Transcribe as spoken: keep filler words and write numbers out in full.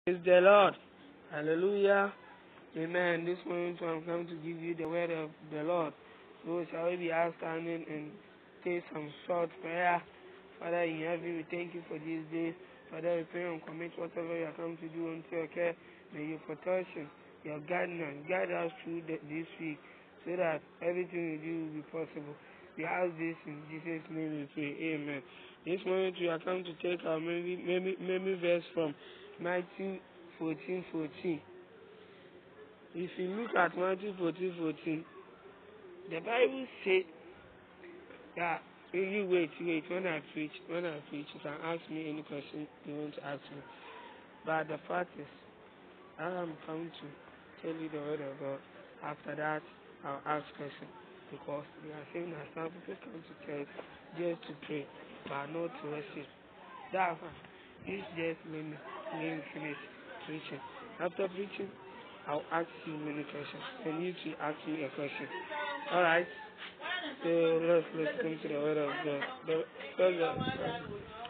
Praise the Lord. Hallelujah. Amen. This morning I'm come to give you the word of the Lord. So shall we be outstanding and take some short prayer. Father in heaven, we thank you for this day. Father, we pray and commit whatever you are come to do unto your care. May your protection, your guidance, guide us through the, this week so that everything we do will be possible. We ask this in Jesus' name we pray. Amen. This morning we are come to take our memory, memory, memory verse from Matthew fourteen fourteen. If you look at Matthew fourteen fourteen, the Bible says that you wait, wait, when I preach, when I preach, you can ask me any question you want to ask me. But the fact is, I am coming to tell you the word of God. After that, I'll ask questions. Because we are saying that some people come to church just to pray, but not to worship. Therefore, this just let me, let me finish preaching. After preaching, I'll ask you many questions, and you too ask me a question. Alright? So let's let's come to the word of God. The, the, the,